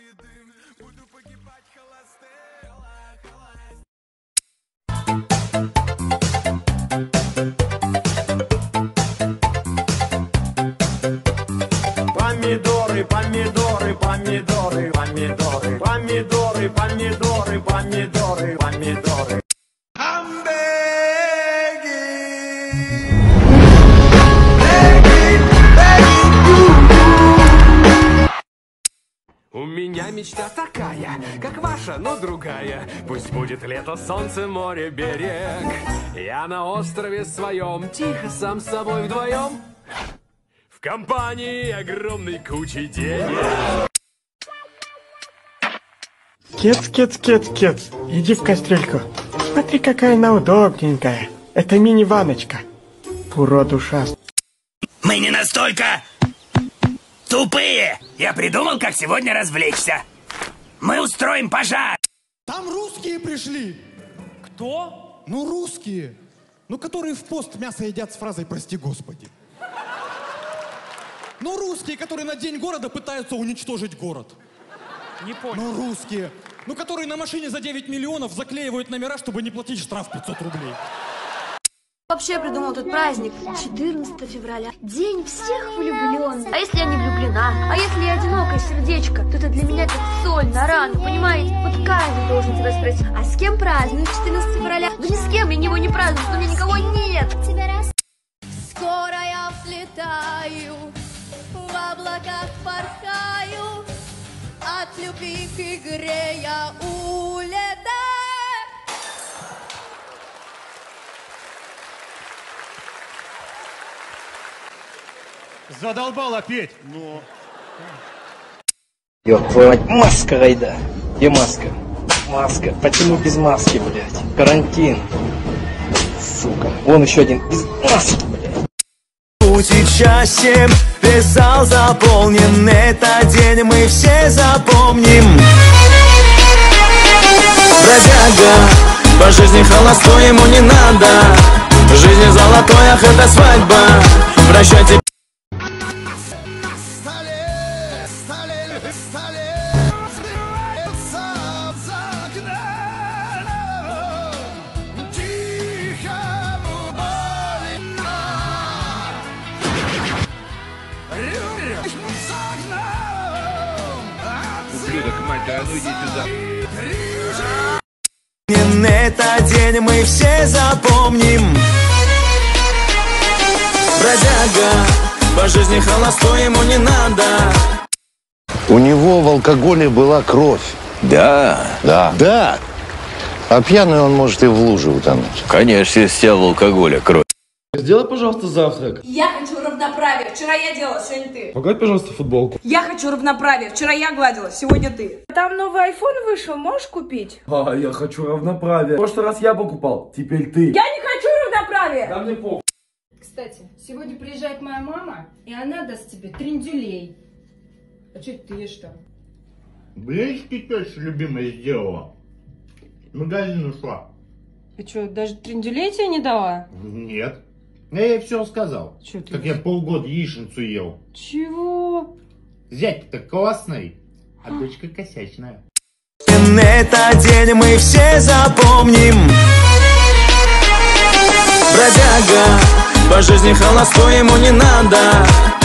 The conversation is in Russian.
седым, буду погибать холостым. Помидоры, помидоры, помидоры, помидоры, помидоры, помидоры, помидоры, помидоры. У меня мечта такая, как ваша, но другая. Пусть будет лето, солнце, море, берег. Я на острове своем, тихо сам с собой вдвоем, в компании огромной кучи денег. Кец, иди в кастрюльку. Смотри, какая она удобненькая. Это мини-ваночка. Урод ушастый. Мы не настолько тупые! Я придумал, как сегодня развлечься. Мы устроим пожар. Там русские пришли. Кто? Ну, русские. Ну, которые в пост мясо едят с фразой «Прости, Господи». Ну, русские, которые на День города пытаются уничтожить город. Не понял. Ну, русские. Ну, которые на машине за 9 миллионов заклеивают номера, чтобы не платить штраф 500 рублей. Вообще я придумал этот праздник 14 февраля. День всех влюбленных. А если я не влюблена? А если я одинокое сердечко? То это для меня как соль на рану, понимаете? Вот каждый должен тебя спросить, а с кем празднуешь 14 февраля? Да ни с кем я него не праздную, но у меня никого нет. Скоро я взлетаю, в облаках порхаю, от любви к игре я улетаю. Задолбала петь. Ну. Ёб твою мать, маска, Райда. Где маска? Маска. Почему без маски, блядь? Карантин. Сука. Вон еще один без маски, блядь. Сейчас 7, весь зал заполнен. Этот день мы все запомним. Бродяга, по жизни холостой, ему не надо. В жизни золотой, ах, это свадьба. Прощайте. Ублюдок, мать, да ну иди сюда. Этот день мы все запомним. Бродяга, по жизни холостой, ему не надо. У него в алкоголе была кровь. Да. Да. А пьяный он может и в луже утонуть. Конечно, если в алкоголя кровь. Сделай, пожалуйста, завтрак. Я хочу равноправия. Вчера я делала, сегодня ты. Погладь, пожалуйста, футболку. Я хочу равноправия. Вчера я гладила, сегодня ты. Там новый iPhone вышел, можешь купить? А, я хочу равноправия. В прошлый раз я покупал, теперь ты. Я не хочу равноправия. Да мне похуй. Кстати, сегодня приезжает моя мама, и она даст тебе трендюлей. А что ты ешь там? Блинчики теща любимая сделала. В магазин ушла. И что, даже трендюлей тебе не дала? Нет. Я ей все сказал. Чё ты? Как я полгода яичницу ел. Чего? Зять-то классный, а дочка косячная. Этот день мы все запомним. Бродяга, по жизни холостой, ему не надо.